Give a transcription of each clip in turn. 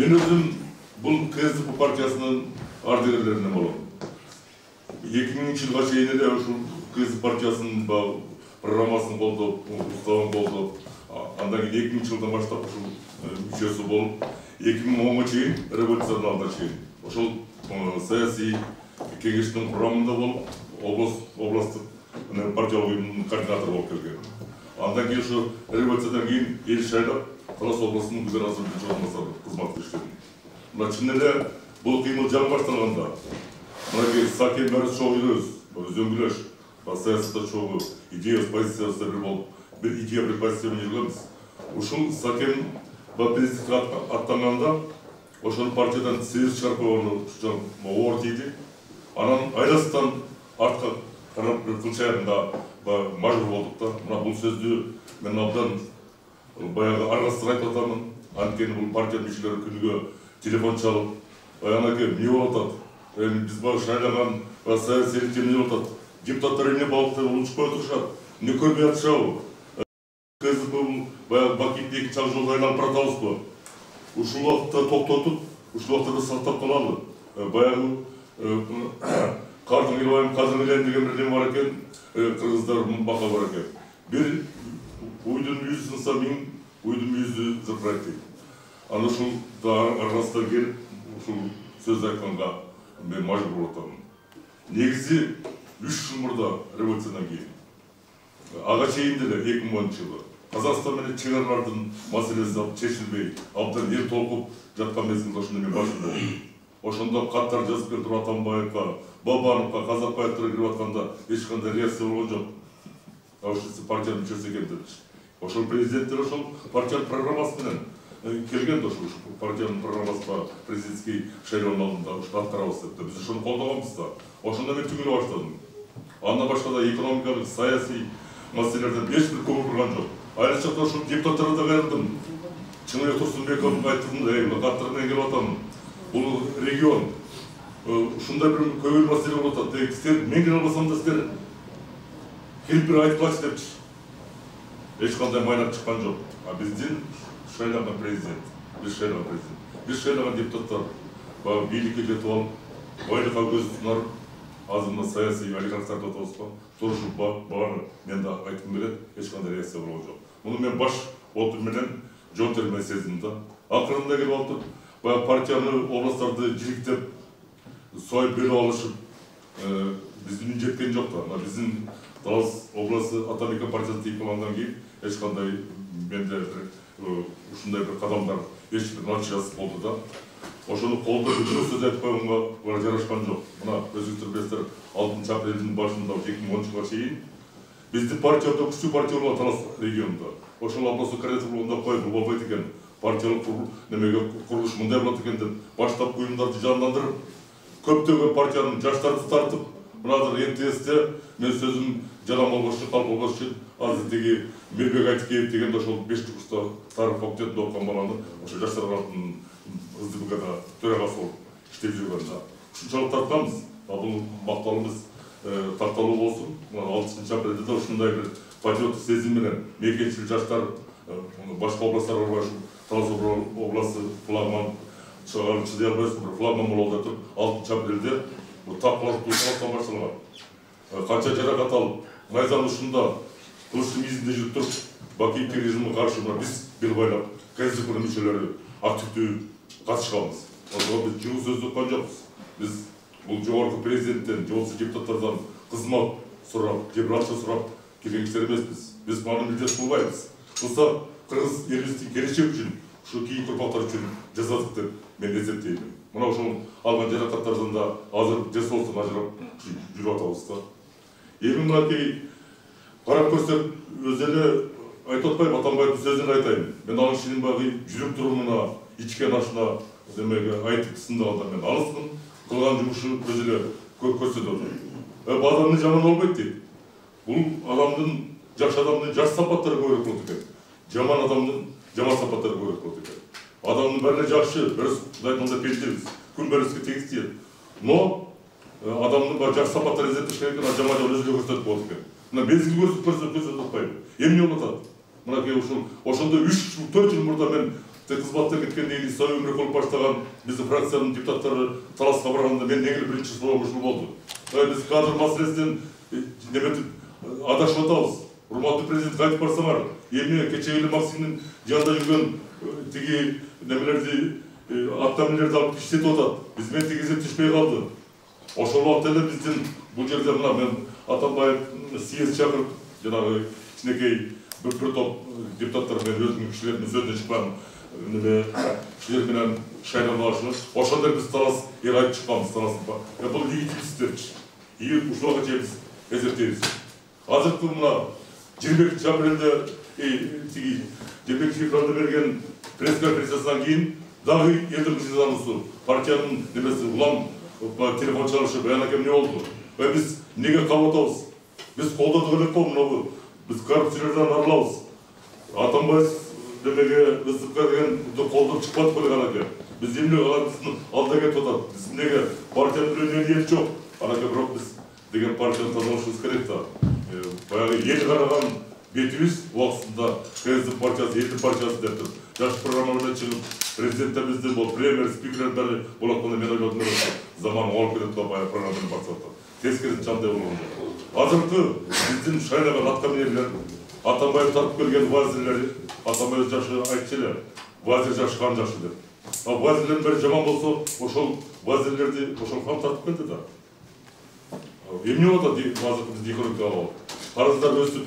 Мен өзім бұл КСДП партиясының ардагерлерінен боламын. 2000 жылға шейін де КСДП партиясының программасын қолдап, уставын қолдап, андан кейін 2000 жылдан баштап мүшесі болып, 2010-ға шейін революцияның алдына шейін. Ошол саяси кеңештің құрамында болып, областық партиялық ұйымның координаторы болып келген. Андан кейін ошо революциядан кейін ел шайлап, Талас облысының губернаторы орынбасары қызмет иштедим. Мына чынында бұл кыймыл жаңы башталганда, мына Сакен бәрі чоң үйлөз, өзөңгүлөш, саясатта чоңу, идея позициясы бір болып, бір идея бір позициямен жүргенбіз. Ушул Сакен президентке аттанғанда, ошол партиядан сегиз чарпы оор тийди. Анан айластан артқа қарап бір кылчайында мажбур болдук да. Мына бул сөздү мен абдан баягы аргасыз айтып атамын. Анткени бул партия мүчөлөрү күнүгө телефон чалып, анакей эмне болуп атат? Биз баягы шайлаган саясий эмне болуп атат? Депутаттар эмне балыкты улучпай турушат? Эмне көрбөй атышабы? КСДП баягы Бакиевди 2 чак жолду айланып баратабызбы? Ушул убакытта токтотуп, ушул убакытта сактап калалы. Баягы кардын илбайм, казын илем деген бир неме бар экен, кыргыздар бака бар экен. Бир уйдун мүйүзү сынса, миң уйдун мүйүзү зыркырайт дейт. Аны ушул аргасынан келип, ушул сөз айтканга мен мажбур болуп атамын. Негизи 3 жыл мурда революциядан кийин, ага чейин деле 2010 жылы Казакстан менен чек аралардын маселеси чечилбей, абдан эл толкуп жаткан мезгилде ошондо мен башым болду. Ошондо каттар жазып келип туруп Атамбаевка, Бабановго, Казакбаевдер кирип атканда эч кандай реакция болгон жок. Ошол партиянын мүчөсү экен депчи. Ошол президенттер ошол партиянын программасы менен келген да ошол партиянын программасына президентский шайлоонун алдында ушул аткарабыз деп. Биз ошону колдогонбуз да. Ошондо мен түгүлө баштадым. Андан башка да экономикалык, саясий маселелерден эч бир көңүл бурган жок. Айрыкча ошол депутаттарга да кайрылдым. Чыныбек Турсунбековго айттым да, каттар менен келип атам. Бул регион ушундай бир көбүр маселе болуп атат. Силер мен келе албасам да силер келип бир айтпачы депчи. Эч кандай майнап чыккан жок. А биздин шайлаган президент, биз шайлаган депутаттар бийликке жетип алып, байлыкка көз сунар, азыр мына саясий олигархтарды отурсузбу, турушуп баары мен да айткым келет, эч кандай реакция болгон жок. Муну мен баш отур менен жоонтермей сездим да. Акырында келип алып, баягы партияны областтарды жириктеп, сой бөлүп алышып, биздин үн жеткен жок да. Биздин Талас областы Атамекен партиясы тыйпалангандан кийин эч кандай менде ушундай бир кадамдар эч бир натыйжасыз болду да. Ошону колдоп сөз айтып койгонго жарашкан жок. Мына өзүңүздөр билесиздер, 6 апрелдин башында 2010 жылга чейин биздин партияда күчтүү партия болгон Талас регионунда. Ошол областык координатор болгондо кой бул болбойт экен. Партиялык немеге курулуш мындай болот экен деп баштап уюмдарды жандандырып, көптөгөн партиянын жаштарды тартып, мыназыр МТСте мен сөзүм жалаң болбошу, калп болбош үчүн азыр тиги Мелбек Айтыкеев деген ошол 5 курста тарых факультетинде окуган баланы ошо жаштар кылатын СДБГда төрагасы болуп иштеп жүргөн да. Ушунчалык тартканбыз. Бул макталыбыз такталуу болсун. 6 апрелде да ушундай бир патриоттук сезим менен мекенчил жаштар башка областтарга барып, Талас областы флагман чыгарып чыдый албайсың, бир флагман бололу деп туруп 6 апрелде бул такылып турган башталган. Канча жаракат алып, майзан ушунда кылычтын изинде жүрүп туруп, Бакиевдин режимине каршы биз бел байлап, КСДПнын мүчөлөрү активдүү катышканбыз. Ошого биз жылуу сөз уккан жокпуз. Биз бул жогорку президенттен, же болбосо депутаттардан кызмат сурап, же бир акча сурап келген кишилер эмеспиз. Биз муну милдет кылбайбыз. Кылса кыргыз элибиздин келечеги үчүн, ушу кийинки урпактар үчүн жасадык деп мен эсептейм. Мына ошол алган жаракаттардан да азыр жасоосун ажырап жүрүп атабыз да. Эми мынакей карап көрсөк, өзү эле айтып атпайм, Атамбаевдин сөзүн айтайын. Мен анын ишинин багы жүрүм турумуна, ичкен ашына демеге айтып сындаганда мен алыспын. Кылган жумушу өзү эле көрсөтөт атат. Бул адамдын жаман болбойт дейт. Бул адамдын жакшы адамдын жакшы сапаттары көбүрөөк болот экен. Жаман адамдын жаман сапаттары көбүрөөк болот экен. Адамдын баары жакшы, бирөөс Кудайдын алдында пендебиз. Күн бирөөсүгө тегиз тиет. Но адамдын баары жакшы сапаттарын изеттеш керек экен, жаман өзү эле көрсөтүп болот экен. Мына мезгил көрсөтүп атпайбы. Эмне болуп атат? Мынакей ошондо 3-4 жыл мурда мен кызматтан кеткенден кийин Исабек Өмүрөкулов баштаган биздин фракциянын депутаттары талашка барганда мен негил биринчи суроо ушул болду. Биз кадр маселесинен неметип адашып атабыз. Урматтуу президент айтып барсаңар, эмне кечээ эле Максимдин жанында жүргөн тиги немелерди автомобилерди алып иштетип атат. Биз мен тигизе түшпөй калды. Ошол убакта эле биздин бул жерде мына мен Атамбаев съезд чакырып, жанагы кичинекей bir top deputatlar ben özümün kişilerin sözüne çıkan kişiler bilen şayranalaşır. Oşanda biz talas erayıp çıkmamız talasında. Bu legitimistlerdir. İyi uşulağa çeviz, ezeteyiz. Azıcık buna Cirbek Çamrel'de Cirbek Şifranda vergen pres konferansından keyin dahi yerdim cizanlısı partiyanın nemesi ulan telefon çalışıp bayan hakem ne oldu? Ve biz nege kavatavız? Biz kolda dağılık bu bunu biz korrupsiyalardan aralabız. Атамбаев демеге ыстыкка деген колдон чыкпадык беле анаке. Биз эмне алардын алдыга кетип атат. Биз эмнеге партиянын бирөөнүн ниети жок. Анаке бирок биз деген партияны тазалашыбыз керек да. Баягы эл караган бетибиз убактысында КСД партиясы, элдин партиясы деп туруп, жаш программаларда чыгып, президентибиздин бул премьер спикерлер бери болоткондо мен ойлодум заман алып келет деп баягы программаны баксаттым. Тескерисин чандай болгон. Азыркы биздин шайланган аткаминерлер Атамбаев тартып келген вазирлер, Атамбаев жакшы айтчылар, вазир жакшы хан жакшы деп. Вазирлердин бери жаман болсо, ошол вазирлерди ошол хан тартып келди да. Эмне болуп атат азыркы биздин экономикага? Карыздар өсүп,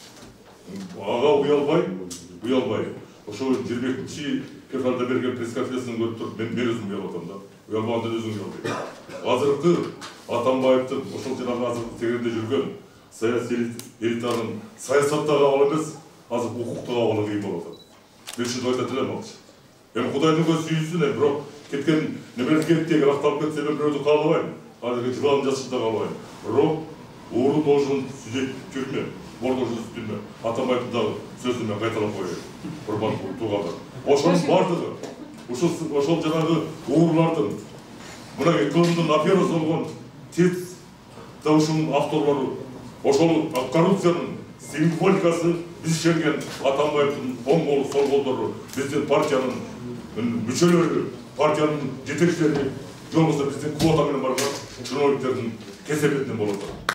ага уялбай. Ошол 22 февралда берген пресс-конференцияны көрүп туруп, мен өзүм уялып атам да. Уялбаганда өзүм уялбайм. Азыркы Атамбаевдин ошол жанагы азыркы тегеринде жүргөн саясий элитанын саясаттагы абалы эмес, азыр укуктук абалы кийин болуп атат. Мен ушуну айтат элем акчы. Эми Кудайдын көзү сүйүнсүн, бирок кеткен немелер кетти деген акталып кетсе мен бирөөдү каалабайм. Азыркы жылан жасында каалабайм. Бирок ууру должен сидеть в тюрьме, вор должен сидеть в тюрьме. Атамбаевдин дагы сөзүн мен кайталап коеюн. Урматтуу туугандар. Ошонун бардыгы, ошол жанагы уурлардын мына экономдун аферасы болгон ТЭЦ да ушунун авторлору ошол коррупциянын символикасы биз ишенген Атамбаевдин оң колу, сол колдору, биздин партиянын мүчөлөрү, партиянын жетекчилери, же болбосо биздин квота менен барган чиновниктердин кесепетинен болот.